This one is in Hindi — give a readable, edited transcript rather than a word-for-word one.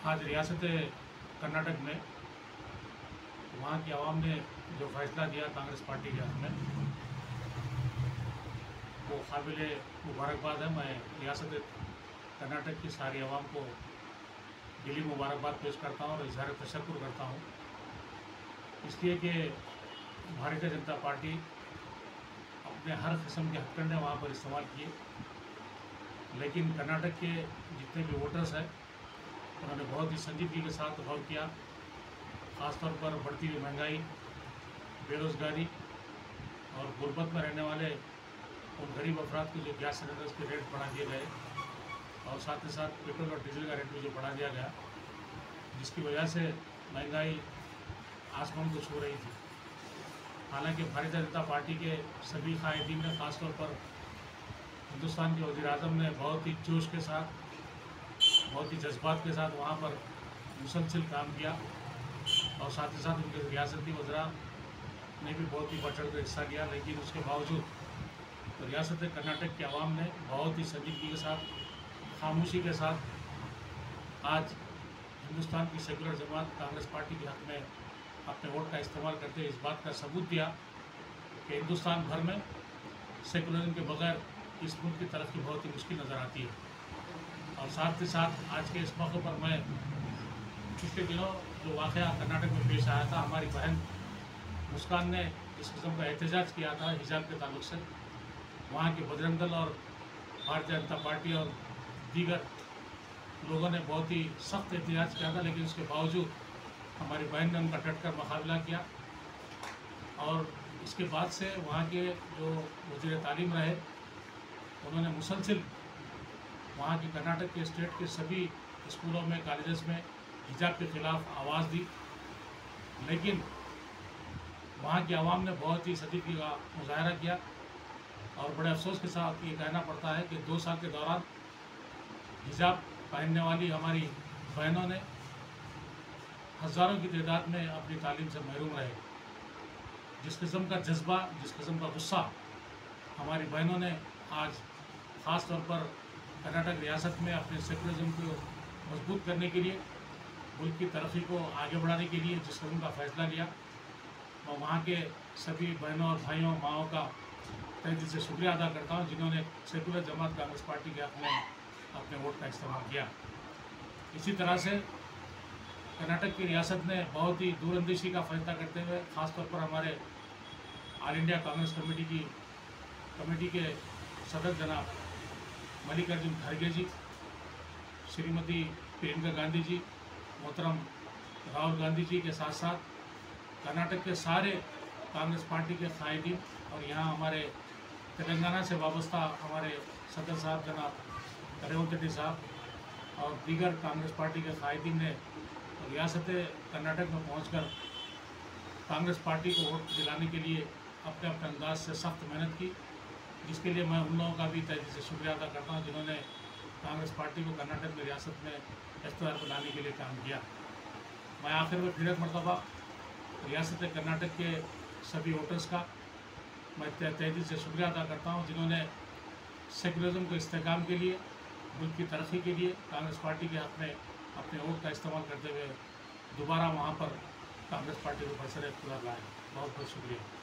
आज रियासत कर्नाटक में वहाँ की आवाम ने जो फैसला दिया कांग्रेस पार्टी के हक़ में, वो काबिल मुबारकबाद है। मैं रियासत कर्नाटक की सारी आवाम को दिली मुबारकबाद पेश करता हूँ और इज़हार तशक्कुर करता हूँ, इसलिए कि भारतीय जनता पार्टी अपने हर किस्म के हथकंडे वहाँ पर इस्तेमाल किए, लेकिन कर्नाटक के जितने भी वोटर्स हैं उन्होंने बहुत ही संजीदगी के साथ गौर किया। ख़ासतौर पर बढ़ती हुई महंगाई, बेरोज़गारी और गुर्बत में रहने वाले उन गरीब अफराद के जो गैस सिलेंडर्स के रेट बढ़ा दिए गए और साथ ही साथ पेट्रोल और डीजल का रेट भी जो बढ़ा दिया गया, जिसकी वजह से महंगाई आसमान को छू रही थी। हालांकि भारतीय जनता पार्टी के सभी कायदीन ने, ख़ासतौर पर हिंदुस्तान के वज़ीर-ए-आज़म ने बहुत ही जोश के साथ, बहुत ही जज्बात के साथ वहाँ पर मुसलसल काम किया और साथ ही साथ उनके रियासती वज़रा ने भी बहुत ही बढ़-चढ़ कर हिस्सा लिया। लेकिन उसके बावजूद रियासत कर्नाटक के अवाम ने बहुत ही संजीदगी के साथ, खामोशी के साथ आज हिंदुस्तान की सेकुलर जमात कांग्रेस पार्टी के हक़ में अपने वोट का इस्तेमाल करते हुए इस बात का सबूत दिया कि हिंदुस्तान भर में सेकुलरिज्म के बगैर इस मुल्क की तरक्की बहुत ही मुश्किल नज़र आती है। और साथ ही साथ आज के इस मौके पर मैं पिछले दिनों जो वाक़या कर्नाटक में पेश आया था, हमारी बहन मुस्कान ने जिस किस्म का एहतजाज किया था हिजाब के ताल्लुक से, वहाँ के बजरंग दल और भारतीय जनता पार्टी और दीगर लोगों ने बहुत ही सख्त एहतजाज किया था, लेकिन उसके बावजूद हमारी बहन ने उनका डटकर मुकाबला किया। और इसके बाद से वहाँ के जो वज़ीर तालीम रहे, उन्होंने मुसलसल वहाँ की कर्नाटक के स्टेट के सभी स्कूलों में, कॉलेजेस में हिजाब के ख़िलाफ़ आवाज़ दी। लेकिन वहाँ की आवाम ने बहुत ही संजीदगी का मुजाहरा किया और बड़े अफसोस के साथ ये कहना पड़ता है कि 2 साल के दौरान हिजाब पहनने वाली हमारी बहनों ने हज़ारों की तादाद में अपनी तालीम से महरूम रहे। जिस किस्म का जज्बा, जिस किस्म का गुस्सा हमारी बहनों ने आज ख़ास तौर पर कर्नाटक रियासत में अपने सेकुलरिज्म को मजबूत करने के लिए, मुल्क की तरक्की को आगे बढ़ाने के लिए जिस किस्म का फ़ैसला लिया, मैं वहाँ के सभी बहनों और भाइयों, माँओं का तहे दिल से शुक्रिया अदा करता हूँ, जिन्होंने सेकुलर जमात कांग्रेस पार्टी के हक़ में अपने वोट का इस्तेमाल किया। इसी तरह से कर्नाटक की रियासत ने बहुत ही दूरअंदेशी का फैसला करते हुए, ख़ासतौर पर हमारे ऑल इंडिया कांग्रेस कमेटी के सदर जनाब मल्लिकार्जुन खड़गे जी, श्रीमती प्रियंका गांधी जी, मोहतरम राहुल गांधी जी के साथ साथ कर्नाटक के सारे कांग्रेस पार्टी के कायदीन और यहाँ हमारे तेलंगाना से वाबस्ता हमारे सदर साहब जनाब रेवंत रेड्डी साहब और दीगर कांग्रेस पार्टी के कायदीन ने रियासत कर्नाटक में पहुंचकर कांग्रेस पार्टी को वोट दिलाने के लिए अपने अपने अंदाज से सख्त मेहनत की, जिसके लिए मैं उन लोगों का भी तहे दिल से शुक्रिया अदा करता हूं, जिन्होंने कांग्रेस पार्टी को कर्नाटक में रियासत में इख्तियार को लाने के लिए काम किया। मैं आखिर में फिर एक मरतबा रियासत कर्नाटक के सभी वोटर्स का मैं तहे दिल से शुक्रिया अदा करता हूं, जिन्होंने सेकुलरिज्म को इस्तेहकाम के लिए, मुल्क की तरक्की के लिए कांग्रेस पार्टी के हक़ में अपने वोट का इस्तेमाल करते हुए दोबारा वहाँ पर कांग्रेस पार्टी को बरसर इख्तियार लाए। बहुत बहुत शुक्रिया।